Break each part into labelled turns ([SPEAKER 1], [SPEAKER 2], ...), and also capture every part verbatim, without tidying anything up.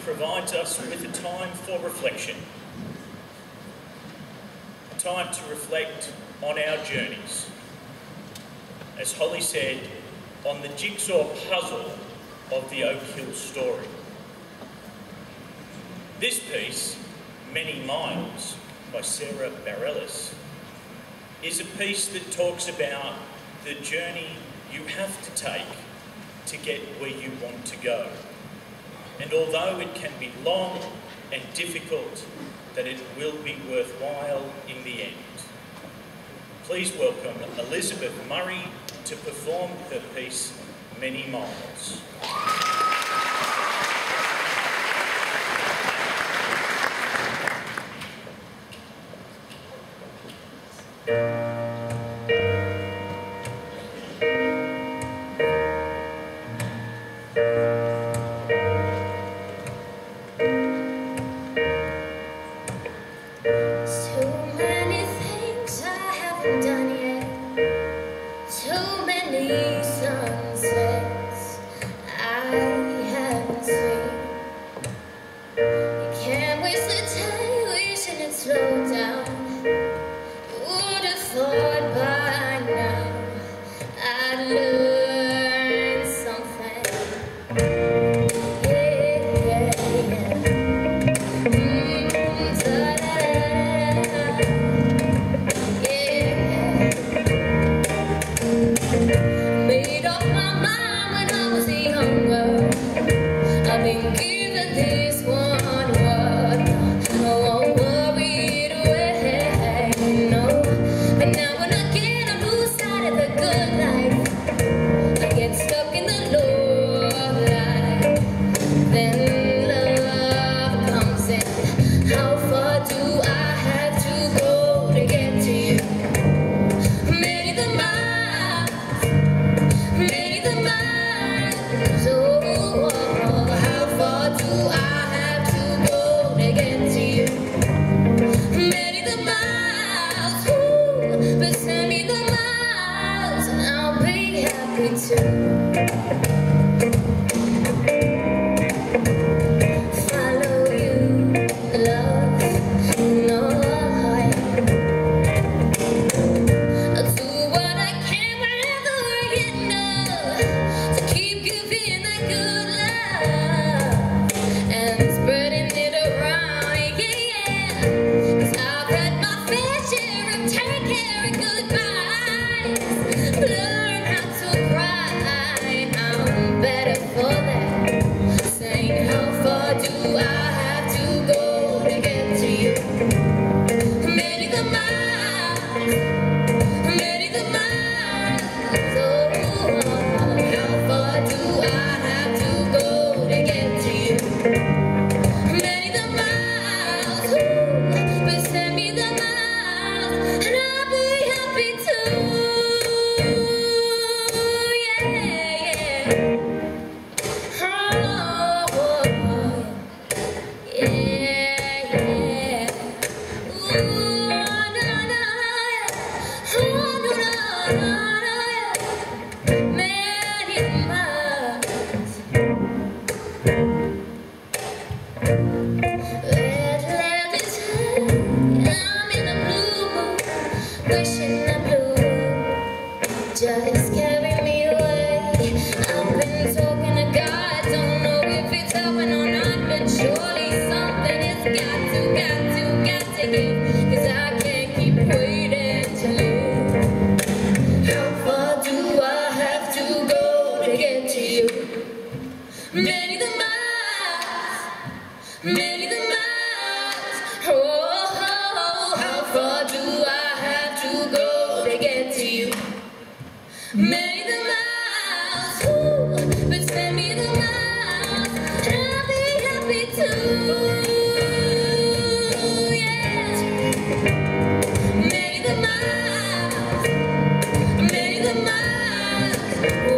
[SPEAKER 1] provides us with a time for reflection, a time to reflect on our journeys. As Holly said, on the jigsaw puzzle of the Oakhill story. This piece, Many Miles, by Sarah Bareilles, is a piece that talks about the journey you have to take to get where you want to go. And although it can be long and difficult, that it will be worthwhile in the end. Please welcome Elizabeth Murray to perform her piece, Many Miles.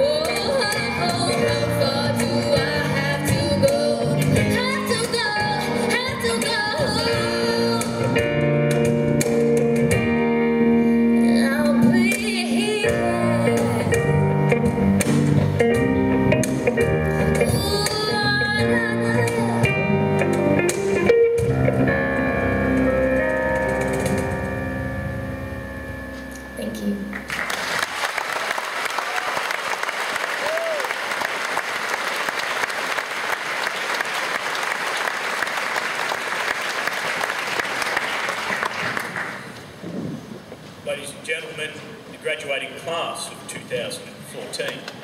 [SPEAKER 2] Have to go. Thank you.
[SPEAKER 1] Ladies and gentlemen, the graduating class of two thousand fourteen.